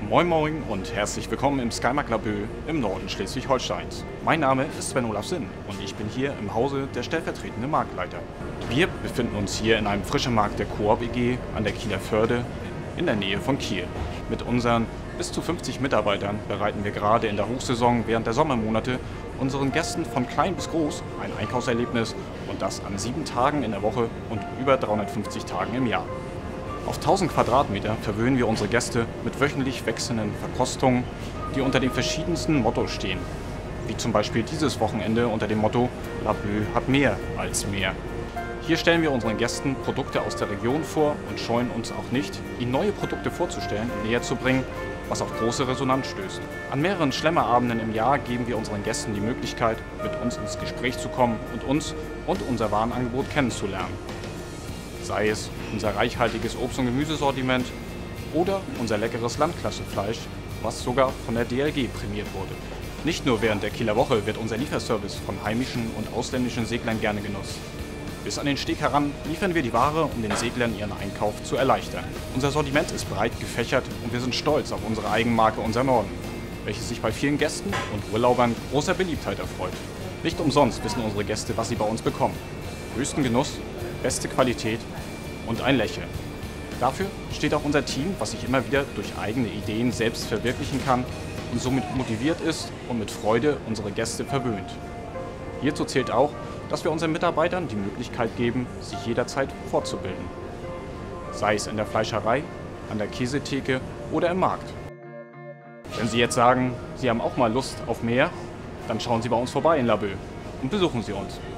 Moin Moin und herzlich willkommen im Skymarkt Laboe im Norden Schleswig-Holsteins. Mein Name ist Sven Olaf Sinn und ich bin hier im Hause der stellvertretende Marktleiter. Wir befinden uns hier in einem frischen Markt der Coop EG an der Kieler Förde in der Nähe von Kiel. Mit unseren bis zu 50 Mitarbeitern bereiten wir gerade in der Hochsaison während der Sommermonate unseren Gästen von klein bis groß ein Einkaufserlebnis und das an 7 Tagen in der Woche und über 350 Tagen im Jahr. Auf 1000 Quadratmeter verwöhnen wir unsere Gäste mit wöchentlich wechselnden Verkostungen, die unter den verschiedensten Mottos stehen. Wie zum Beispiel dieses Wochenende unter dem Motto Laboe hat mehr als mehr. Hier stellen wir unseren Gästen Produkte aus der Region vor und scheuen uns auch nicht, ihnen neue Produkte vorzustellen, näher zu bringen, was auf große Resonanz stößt. An mehreren Schlemmerabenden im Jahr geben wir unseren Gästen die Möglichkeit, mit uns ins Gespräch zu kommen und uns und unser Warenangebot kennenzulernen. Sei es unser reichhaltiges Obst- und Gemüsesortiment oder unser leckeres Landklassefleisch, was sogar von der DLG prämiert wurde. Nicht nur während der Kieler Woche wird unser Lieferservice von heimischen und ausländischen Seglern gerne genutzt. Bis an den Steg heran liefern wir die Ware, um den Seglern ihren Einkauf zu erleichtern. Unser Sortiment ist breit gefächert und wir sind stolz auf unsere Eigenmarke Unser Norden, welche sich bei vielen Gästen und Urlaubern großer Beliebtheit erfreut. Nicht umsonst wissen unsere Gäste, was sie bei uns bekommen. Höchsten Genuss, beste Qualität und ein Lächeln. Dafür steht auch unser Team, was sich immer wieder durch eigene Ideen selbst verwirklichen kann und somit motiviert ist und mit Freude unsere Gäste verwöhnt. Hierzu zählt auch, dass wir unseren Mitarbeitern die Möglichkeit geben, sich jederzeit fortzubilden. Sei es in der Fleischerei, an der Käsetheke oder im Markt. Wenn Sie jetzt sagen, Sie haben auch mal Lust auf mehr, dann schauen Sie bei uns vorbei in Laboe und besuchen Sie uns.